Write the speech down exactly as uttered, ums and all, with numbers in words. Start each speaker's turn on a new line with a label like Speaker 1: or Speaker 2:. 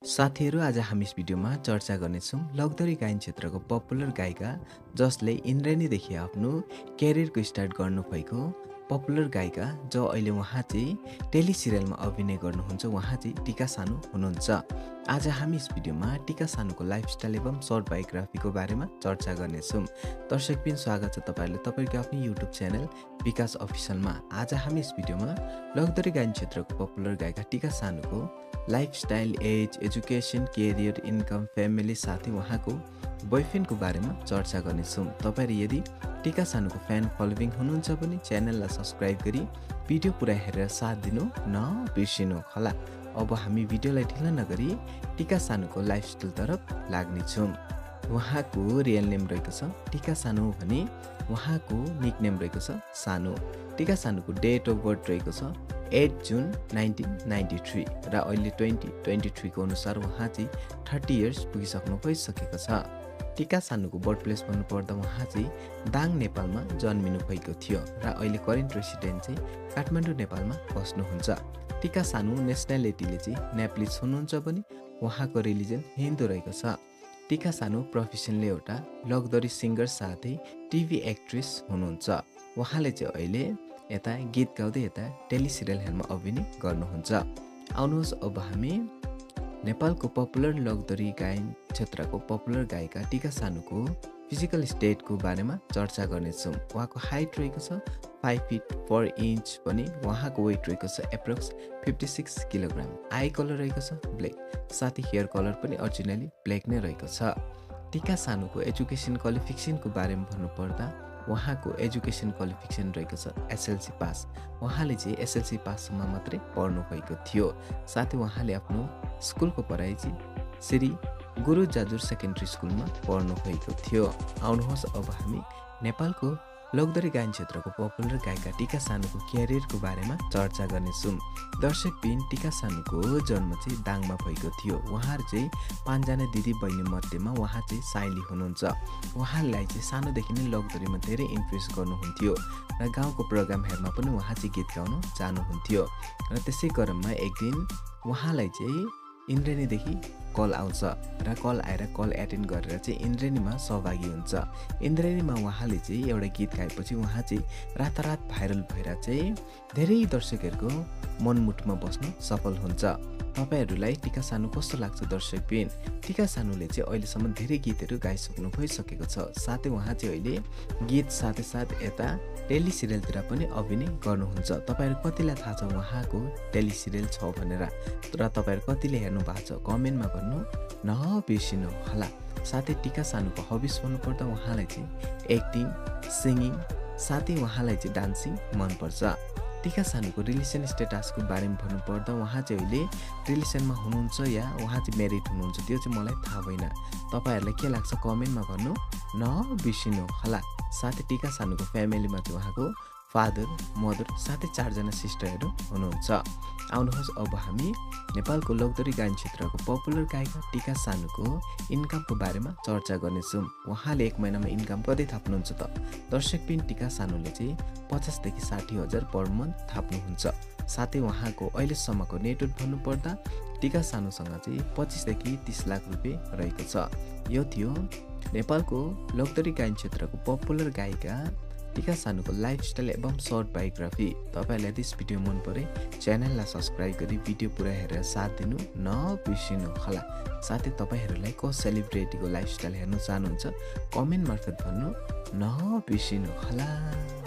Speaker 1: साथीहरू आज हामी यस भिडियोमा चर्चा गर्नेछौँ लग्दरी गायन क्षेत्रको पपुलर गायिका जसले इन्द्रेणीदेखि आफ्नो क्यारियरको स्टार्ट गर्नुभएको पपुलर गायिका जो अहिले उहाँ चाहिँ टेली सिरियलमा अभिनय गर्नुहुन्छ उहाँ चाहिँ टिका सानु हुनुहुन्छ। आज हामी यस भिडियोमा टिका सानुको लाइफस्टाइल एवं सर्ट बायोग्राफीको बारेमा चर्चा गर्नेछौँ। दर्शकबिन स्वागत छ तपाईहरुले तपाईको आफ्नो युट्युब च्यानल विकास अफिसियलमा। आज हामी यस भिडियोमा लग्दरी गायन क्षेत्रको पपुलर गायिका टिका सानुको lifestyle, age, education, career, income, family साथै उहाँको बोयफ्रेन्डको बारेमा चर्चा गर्नेछौँ। तपाईहरु यदि टिका सानुको फ्यान फलोइङ हुनुहुन्छ भने च्यानललाई सब्स्क्राइब गरी भिडियो पुरा हेरेर साथ दिनु नबिर्सिनु होला। अब हामी भिडियोलाई ढिला नगरी टिका सानुको लाइफस्टाइल तर्फ लाग्नेछौँ। उहाँको रियल नेम रहेको छ टिका सानु भने उहाँको निकनेम रहेको छ सानु। टिका सानुको डेट अफ बर्थ रहेको छ आठ जुन नाइन्टिन नाइन्टी थ्री र अहिले ट्वेन्टी ट्वेन्टी थ्री को अनुसार उहाँ चाहिँ थर्टी इयर्स पुगिसक्नु भइसकेको छ। टिका सानुको बर्थ प्लेस भन्नुपर्दा उहाँ चाहिँ दाङ नेपालमा जन्मिनु भएको थियो र अहिले करेन्ट रेसिडेन्ट चाहिँ काठमाडौँ नेपालमा बस्नुहुन्छ। टिका सानु नेसनालिटीले चाहिँ नेप्लिज हुनुहुन्छ भने उहाँको रिलिजन हिन्दू रहेको छ। टिका सानु प्रोफेसनले एउटा लग्दरी सिङ्गर साथै टिभी एक्ट्रेस हुनुहुन्छ। उहाँले चाहिँ अहिले यता गीत गाउँदै यता टेली सिरियलहरूमा अभिनय गर्नुहुन्छ। आउनुहोस् अब हामी नेपालको पपुलर लग्दरी गायन क्षेत्रको पपुलर गायिका टिका सानुको फिजिकल स्टेटको बारेमा चर्चा गर्नेछौँ। उहाँको हाइट रहेको छ फाइभ फिट फोर इन्च भने उहाँको वेट रहेको छ approx fifty six kilogram. Eye colour रहेको छ ब्ल्याक साथै हेयर कलर पनि अरिजिनली ब्ल्याक नै रहेको छ। टिका सानुको एजुकेसन क्वालिफिकेसनको बारेमा भन्नुपर्दा उहाँको एजुकेसन क्वालिफिकेसन रहेको छ एसएलसी पास। उहाँले चाहिँ एसएलसी पाससम्म मात्रै पढ्नु भएको थियो। साथै उहाँले आफ्नो स्कुलको पढाइ चाहिँ श्री गुरु जाजुर सेकेन्ड्री स्कुलमा पढ्नु भएको थियो। आउनुहोस् अब हामी नेपालको लग्दरी गायन क्षेत्रको पपुलर गायिका टिका सानुको क्यारियरको बारेमा चर्चा गर्नेछौँ। दर्शकबिन टिका सानुको जन्म चाहिँ दाङमा भएको थियो। उहाँहरू चाहिँ पाँचजना दिदी बहिनी मध्येमा उहाँ चाहिँ साइली हुनुहुन्छ। उहाँलाई चाहिँ सानोदेखि नै लग्दरीमा धेरै इन्फ्लुएन्स गर्नुहुन्थ्यो र गाउँको प्रोग्रामहरूमा पनि उहाँ चाहिँ गीत गाउन जानुहुन्थ्यो र त्यसै क्रममा एक दिन उहाँलाई चाहिँ इन्द्रेणीदेखि कल आउँछ र कल आएर कल एटेन्ड गरेर चाहिँ इन्द्रेणीमा सहभागी हुन्छ। इन्द्रेणीमा उहाँले चाहिँ एउटा गीत गाएपछि उहाँ चाहिँ रातारात भाइरल भएर चाहिँ धेरै दर्शकहरूको मनमुटमा बस्न सफल हुन्छ। तपाईहरूलाई टिका सानु कस्तो लाग्छ दर्शकबिन? टिका सानुले चाहिँ अहिलेसम्म धेरै गीतहरू गाइसक्नु भइसकेको छ। साथै उहाँ चाहिँ अहिले गीत साथै साथ यता टेली सिरियलतिर पनि अभिनय गर्नुहुन्छ। तपाईँहरू कतिलाई थाहा छ उहाँको टेली सिरियल छ भनेर र तपाईँहरू कतिले हेर्नु भएको छ कमेन्टमा भन्नु नबिर्सिनु होला। साथै टिका सानुको हबिज भन्नुपर्दा उहाँलाई चाहिँ एक्टिङ, सिङ्गिङ साथै उहाँलाई चाहिँ डान्सिङ मनपर्छ। टिका सानुको रिलेसन स्टेटसको बारेमा भन्नुपर्दा उहाँ चाहिँ अहिले रिलेसनमा हुनुहुन्छ या उहाँ चाहिँ म्यारिड हुनुहुन्छ त्यो चाहिँ मलाई थाहा भएन। तपाईँहरूलाई के लाग्छ कमेन्टमा भन्नु नबिर्सिनु होला। साथै टिका सानुको फ्यामिलीमा चाहिँ उहाँको फादर, मदर साथै चारजना सिस्टरहरू हुनुहुन्छ। आउनुहोस् अब हामी नेपालको लग्दरी गायन क्षेत्रको पपुलर गायिका टिका सानुको इन्कमको बारेमा चर्चा गर्नेछौँ। उहाँले एक महिनामा इन्कम कति थाप्नुहुन्छ त? दर्शकबिन टिका सानुले चाहिँ पचासदेखि साठी हजार पर मन्थ थाप्नुहुन्छ। साथै उहाँको अहिलेसम्मको नेटवर्थ भन्नुपर्दा टिका सानुसँग चाहिँ पच्चिसदेखि तिस लाख रुपियाँ रहेको छ। यो थियो नेपालको लग्दरी गायन क्षेत्रको पपुलर गायिका टिका सानुको लाइफस्टाइल एवं सर्ट बायोग्राफी। तपाईँहरूलाई यदि भिडियो मन परे च्यानललाई सब्स्क्राइब गरी भिडियो पुरा हेरेर साथ दिनु नबिर्सिनु होला। साथै तपाईँहरूलाई को सेलिब्रिटीको लाइफस्टाइल हेर्न चाहनुहुन्छ कमेन्ट मार्फत भन्नु नबिर्सिनु होला।